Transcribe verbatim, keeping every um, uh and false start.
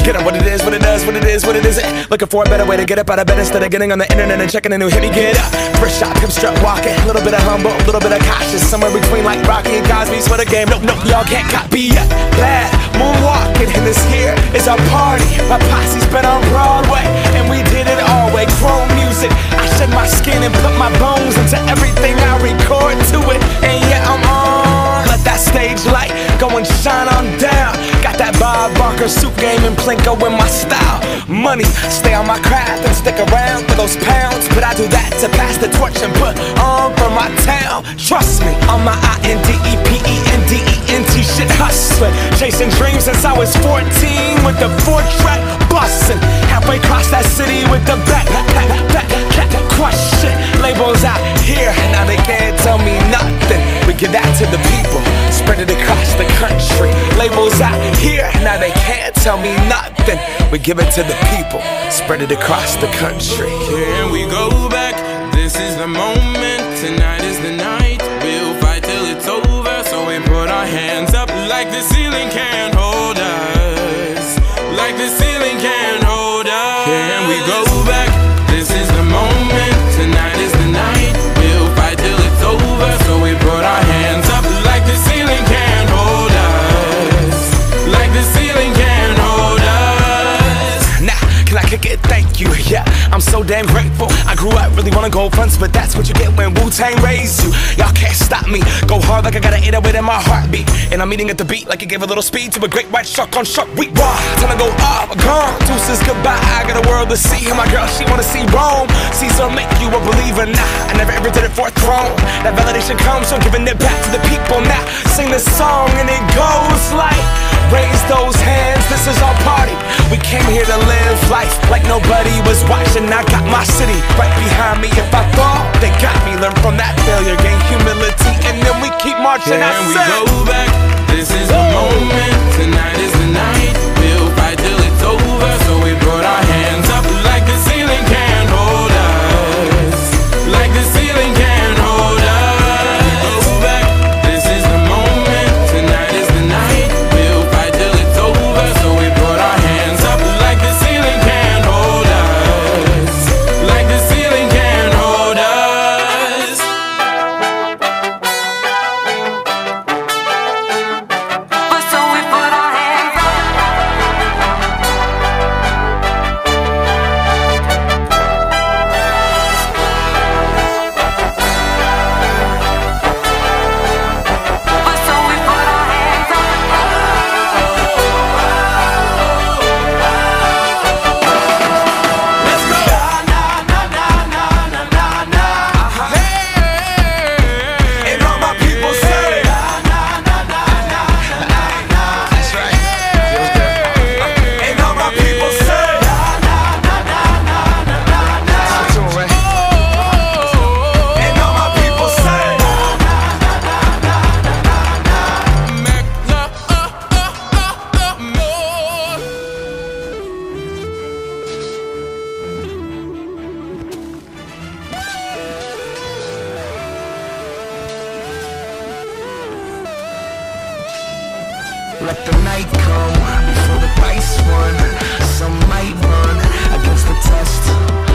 Get up what it is, what it does, what it is, what it isn't. Looking for a better way to get up out of bed instead of getting on the internet and checking a new hit. Me get up, first shot, hip strut walking. A little bit of humble, a little bit of cautious. Somewhere between like Rocky and Cosby's for the game. Nope, nope, y'all can't copy yet. Bad moonwalking, and this here is our party. My posse's been on Broadway, and we did it all way. Chrome music, I shed my skin and put my bones into everything I record to it. And yeah, I'm on. Let that stage light go and shine on down. Got that Bob Barker suit game and Plinko in my style. Money, stay on my craft and stick around for those pounds. But I do that to pass the torch and put on for my town. Trust me, on my I N D E P E N D E N T shit hustling. Chasing dreams since I was fourteen with the four track bustin'. Halfway across that city with the back, back, back, back, crush shit. Labels out here, now they can't tell me nothing. We give that to the people, spread it across the country. Labels out here, now they can't tell me nothing. We give it to the people, spread it across the country. Can we go back? This is the moment, tonight is the night. We'll fight till it's over, so we put our hands up like the ceiling can't hold us. Like the ceiling can't hold us. Can we go back? This is the moment, tonight is the night. We'll fight till it's over, so we put our hands up like the ceiling can't hold us. Like the ceiling can't hold us. Nah, can I kick it? Thank you, yeah, I'm so damn grateful. I grew up really wanna go fronts, but that's what you get when Wu-Tang raised you. Y'all can't stop me, go hard like I got an eight oh eight in my heartbeat. And I'm eating at the beat like it gave a little speed to a great white shark on Shark Week. Raw, time to go off, gone, deuces goodbye. I got a world to see, and my girl, she wanna see Rome. Caesar make you a believer, nah, I never ever did it for a throne. That validation comes from giving it back to the people. Now, sing this song and it goes like, raise those hands, this is our party. We came here to live life like nobody was watching. I got my city right behind me. If I fall, they got me. Learn from that failure, gain humility, and then we keep marching. Can I we said, go back? This is the moment, tonight is the night. We'll fight till it's over, so we put our hands up like the ceiling can't hold us. Like the ceiling can't hold us. Go back, this is the moment, tonight is the night. We'll fight till it's over, so we put our hands up like the ceiling can't hold us. Like the ceiling can't hold us. But so we put our hands up. But so we put our hands up. let's go. And all my people say, that's right. And all my people say, and all my people say, let the night come before the price won. Some might run against the test.